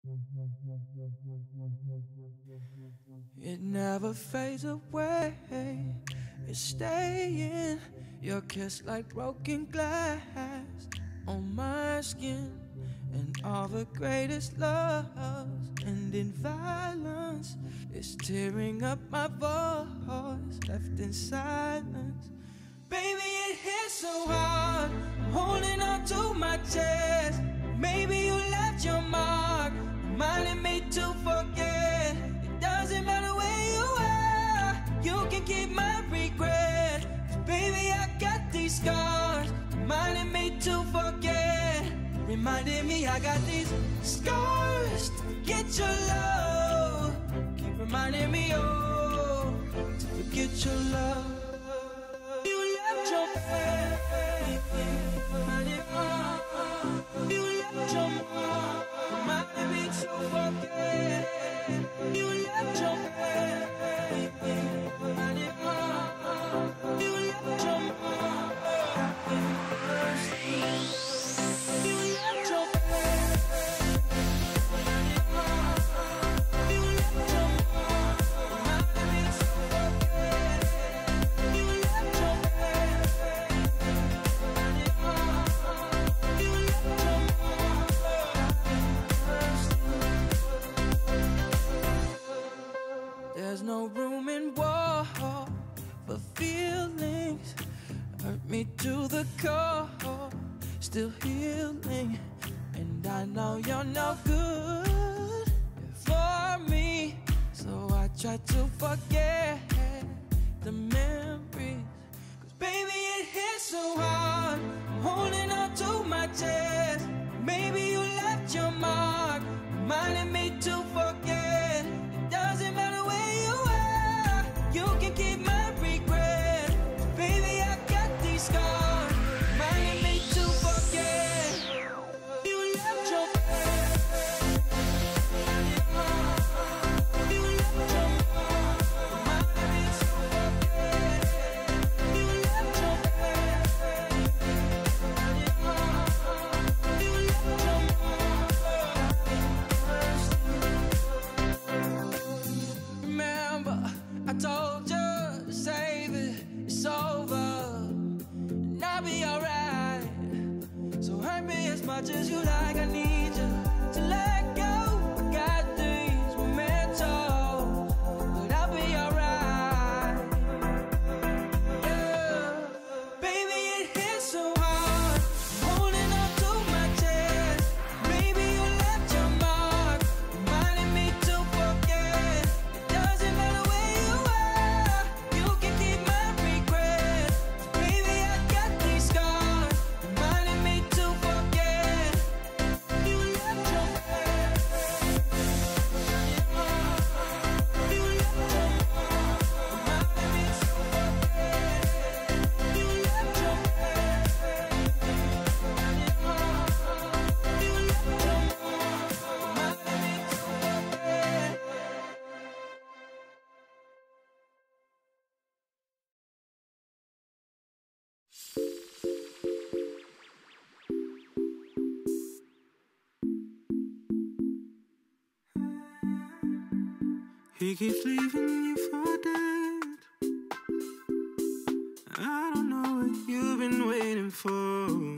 It never fades away, it's staying. Your kiss like broken glass on my skin. And all the greatest loves end in violence. It's tearing up my voice, left in silence. Baby, it hits so hard, I'm holding on to my chest. Maybe you left your mark, reminding me to forget. It doesn't matter where you are, you can keep my regret. 'Cause baby, I got these scars, reminding me to forget. Reminding me I got these scars to forget your love. Keep reminding me, oh, to forget your love. You left your baby, reminding me. You left your mom, reminding me to forget. You left your baby, reminding me. You left your mom. There's no room in war for feelings. Hurt me to the core, still healing. And I know you're no good for me, so I try to forget the memories. 'Cause baby, it hits so hard, I'm holding on to my chest. Maybe you left your mark, reminding me to forget. It doesn't matter where you are, you can keep my regret. Baby, I got these scars, reminding me to forget. You left your you left your reminding me to forget. You left your you left your remember, I told you to save it, it's over, and I'll be alright. So hurt me as much as you like, I need you to let go. I got things we're meant to, but I'll be alright. Yeah, baby, it hits so hard, I'm holding on to my chest. Maybe you left your mark, reminding me to forget. It doesn't matter where you are, you can keep my regret. Baby, I got these scars, reminding me to forget. You left your you left your reminding me to forget. You left your you left your reminding me to forget. He keeps leaving you for dead. I don't know what you've been waiting for.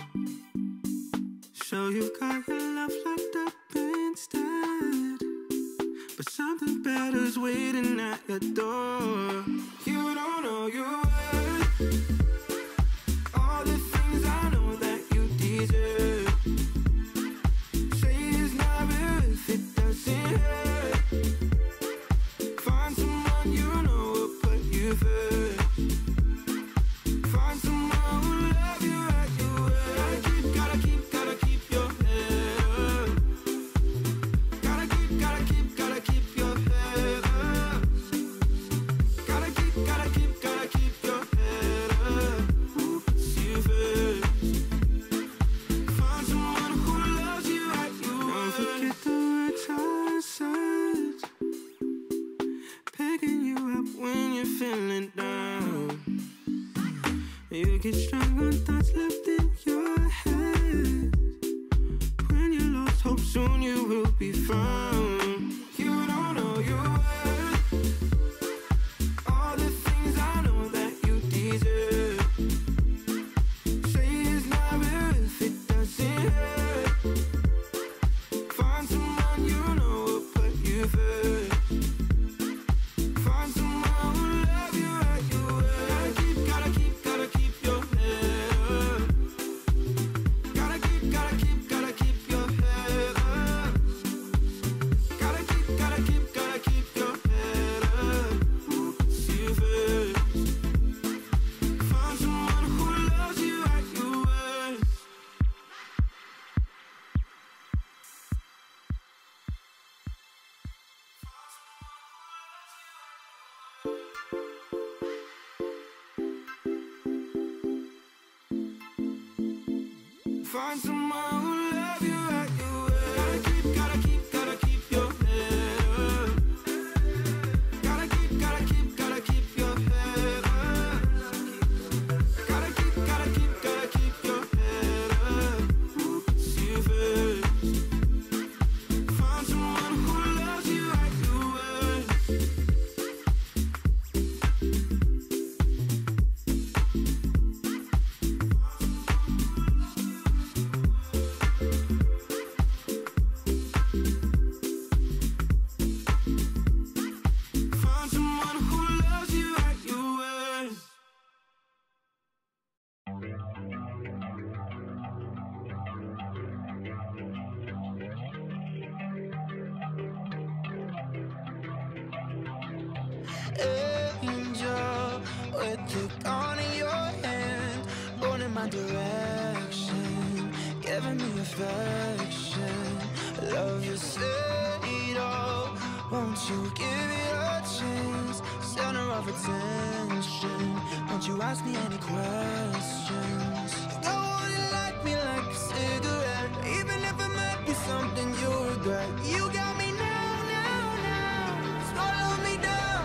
So you've got your love locked up instead, but something better's waiting at your door. You don't know your worth, all the things I know that you deserve. Say it's not real if it doesn't hurt. Find someone you know will put you first. Find someone who love you at your word. Gotta keep your head up. Gotta keep your head up. Gotta keep your head up. Who puts you first? Find someone who loves you at your word. Don't forget the words I said, picking you up when you're feeling down. You get strong on thoughts left in your head. When you lost hope, soon you will be fine. someone you know will put you first. Find someone who love you at your worst. Gotta keep your head up. Gotta keep your head up. Gotta keep your head up. See you first. Find someone who loves you at your worst. Find someone who love you at your worst. Gotta keep your head up. Gotta keep your head up. Gotta keep your head up. See you first. Find someone who loves you at your worst. Find someone who loves you at your worst. Angel, with the gun in your hand, going in my direction, giving me affection. Love is fatal, won't you give it a chance? Center of attention, won't you ask me any questions? No one like me like a cigarette, even if it might be something you regret. You got me now, swallow me down.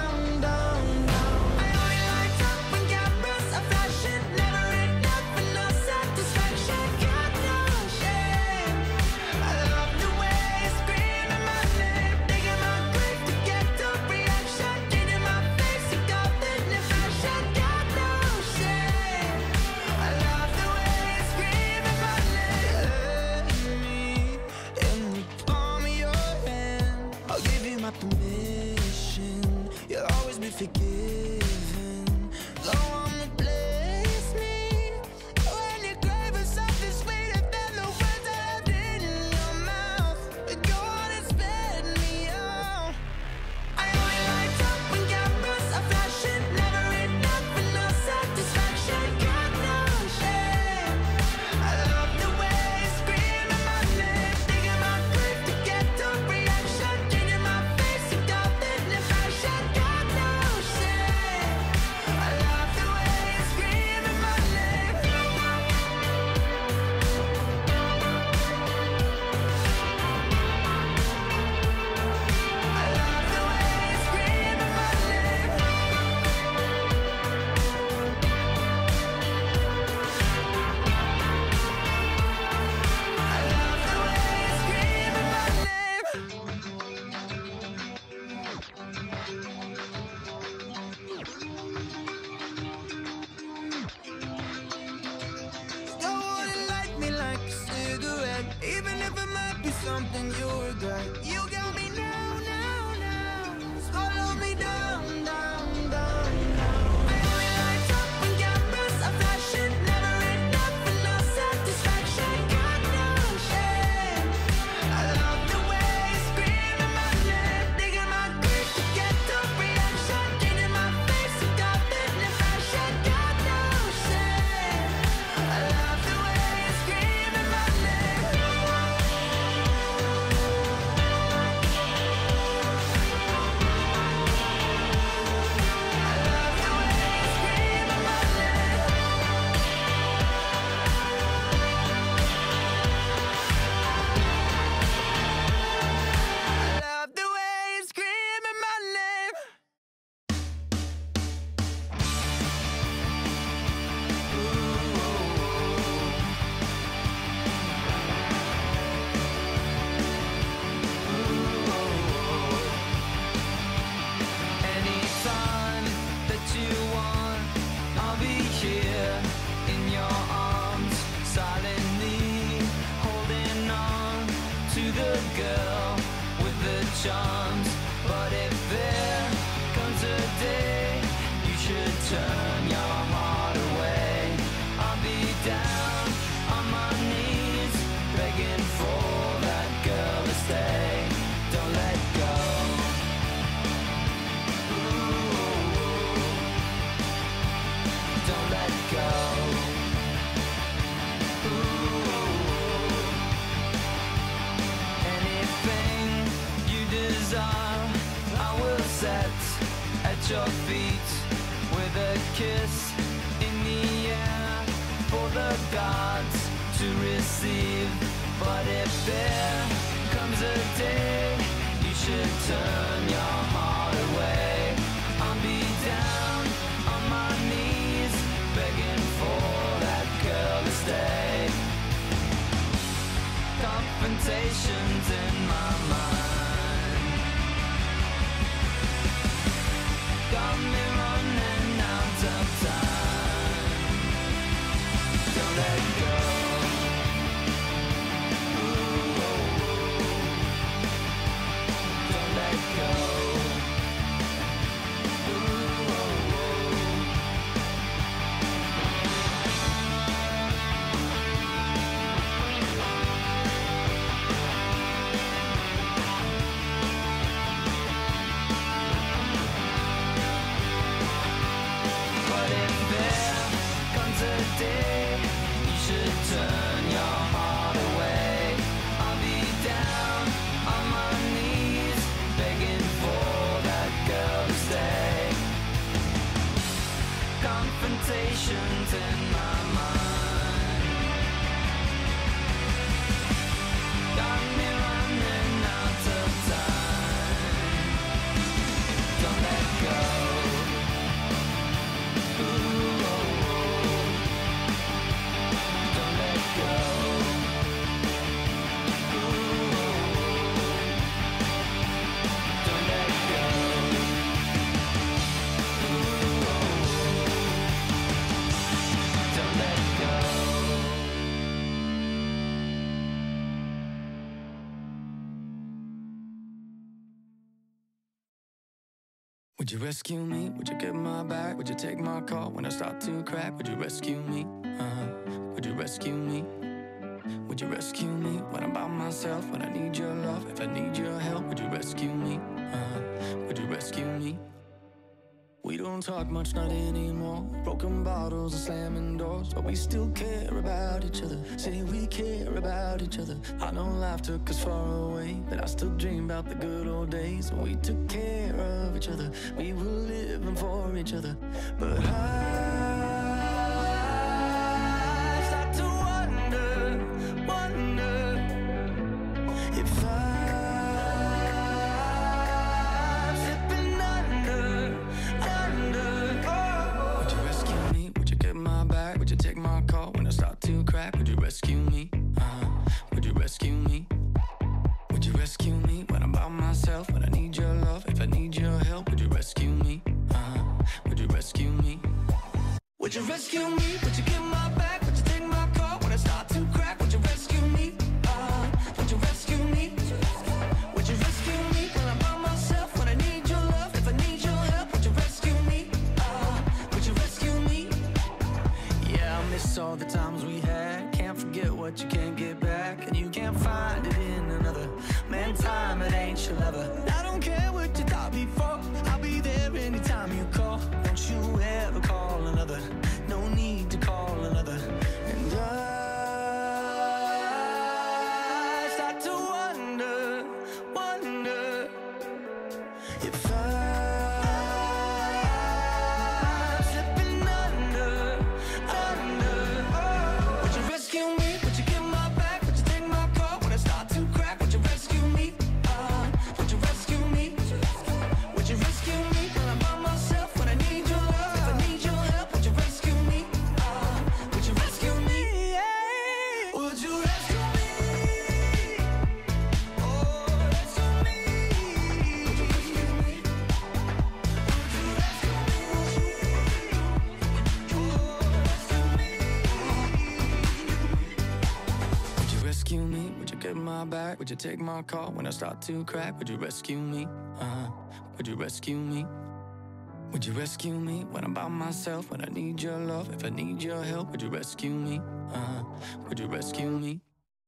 I only light up when cameras are flashing, never enough for no satisfaction. Got no shame. I love the way you scream in my name, digging my grave to get the reaction, getting my face to go in the fashion. Got no shame. I love the way you scream in my name. Let me in the palm of your hand, I'll give you my permission. You'll always be forgiven. Go on and bless me when your grave is something sweeter than the words I left in your mouth. Go on and spit me out. I only light up when cameras are flashing, never enough for no satisfaction. Got no shame. I love the way you scream in my name, digging my grave to get the reaction, getting my face to go in the fashion. Got no shame. I love the way you scream in my name. I love the way you scream in my name. I love the way you scream in my No one like me like a cigarette, even if it might be something you regret. You got me now, swallow me down. I only light up when cameras are flashing, never enough for no satisfaction. Got no shame. I love the way you scream in my name, digging my grave to get the reaction, getting my face to go in the fashion. Got no shame. I love the way you scream in my name. girl with the charms. But if there comes a day you should turn your heart away, I'll be down on my knees begging for that girl to stay. Don't let go. Ooh, don't let go. I will set at your feet with a kiss in the air for the gods to receive. But if there comes a day you should turn your heart away, I'll be down on my knees begging for that girl to stay. Confrontations in my mind got me running out of time. Don't let go. Ooh, don't let go. Day you should turn your heart away, I'll be down on my knees begging for that girl to stay. Confrontations in my mind got me running out of time. Don't let go. Would you rescue me? Would you get my back? Would you take my call when I start to crack? Would you rescue me? Would you rescue me? Would you rescue me when I'm by myself? When I need your love, if I need your help, would you rescue me? Would you rescue me? We don't talk much, not anymore. Broken bottles and slamming doors, but we still care about each other. Say we care about each other. I know life took us far away, but I still dream about the good old days when we took care of each other. We were living for each other. But I start to wonder if I'm slipping under. Would you rescue me? Would you get my back? Would you take my call when I start to crack? Would you rescue me? Would you rescue me? Would you rescue me when I'm by myself? When I need your love, if I need your help, would you rescue me? Would you rescue me? Would you rescue me? Would you get my back? Would you take my call when I start to crack? Would you rescue me? Would you rescue me? Would you rescue me when I'm by myself? When I need your love, if I need your help, would you rescue me? Would you rescue me? Yeah, I miss all the times we had. Can't forget what you can't get back, and you can't find it in another. Man, time, it ain't your lover. I don't care what you thought before. I'll be there anytime you call. Don't you ever call another. No need to call another. And I start to wonder if I'm slipping under. Would you rescue me? Would you get my back? Would you take my call when I start to crack? Would you rescue me? Would you rescue me? Would you rescue me when I'm by myself? When I need your love, if I need your help, would you rescue me? Would you rescue me? Would you rescue me? Oh, rescue me. Would you rescue me? my back? Would you take my call when I start to crack? Would you rescue me? Would you rescue me? Would you rescue me when I'm by myself? When I need your love, if I need your help, would you rescue me? Would you rescue me?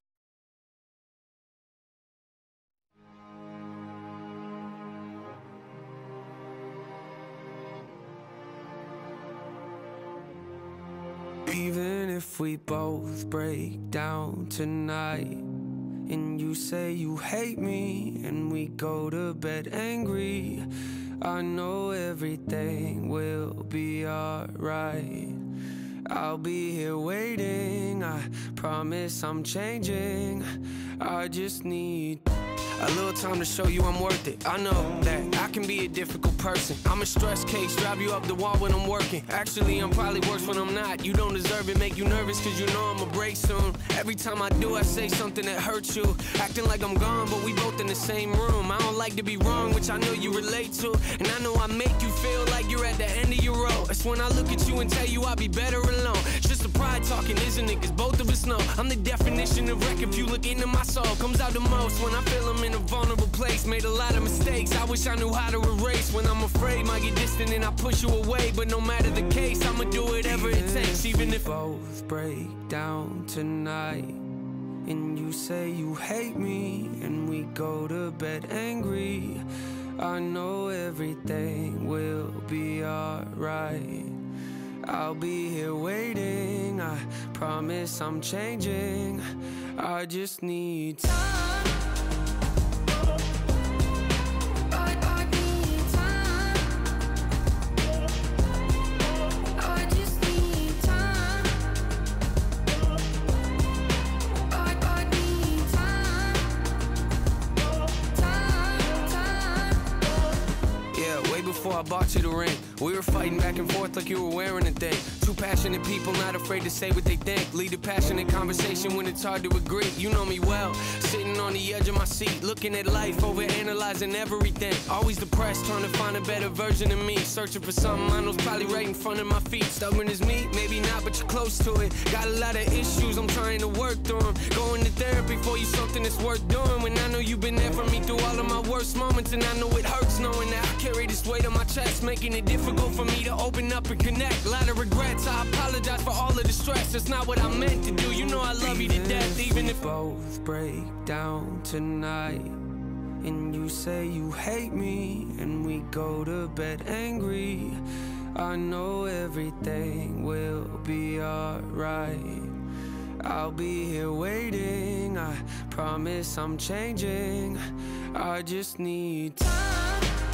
Even if we both break down tonight, and you say you hate me, and we go to bed angry, I know everything will be alright. I'll be here waiting, I promise I'm changing. I just need a little time to show you I'm worth it. I know that I can be a difficult person. I'm a stress case, drive you up the wall when I'm working. Actually, I'm probably worse when I'm not. You don't deserve it, make you nervous cause you know I'ma break soon. Every time I do, I say something that hurts you. Acting like I'm gone, but we both in the same room. I don't like to be wrong, which I know you relate to. And I know I make you feel like you're at the end of your road. That's when I look at you and tell you I'll be better alone. It's just the pride talking, isn't it? Cause both of us know I'm the definition of wreck. If you look into my soul, comes out the most when I feel I'm in a vulnerable place. Made a lot of mistakes, I wish I knew how to erase. When I'm afraid, might get distant and I push you away. But no matter the case, I'ma do whatever it takes. Even if both break down tonight, and you say you hate me, and we go to bed angry, I know everything will be alright. I'll be here waiting, I promise I'm changing. I just need time. Before I bought you the ring, we were fighting back and forth like you were wearing a thing. Two passionate people not afraid to say what they think. Lead a passionate conversation when it's hard to agree. You know me well, sitting on the edge of my seat, looking at life, overanalyzing everything. Always depressed, trying to find a better version of me. Searching for something I know's probably right in front of my feet. Stubborn as me, maybe not, but you're close to it. Got a lot of issues, I'm trying to work through them. Going to therapy for you, something that's worth doing. When I know you've been there for me through all of my worst moments, and I know it hurts knowing that I carry this weight on my chest, making it difficult for me to open up and connect. A lot of regrets, I apologize for all of the stress. That's not what I meant to do, you know I love you to death. Even if both break down tonight, and you say you hate me, and we go to bed angry, I know everything will be alright. I'll be here waiting, I promise I'm changing. I just need time.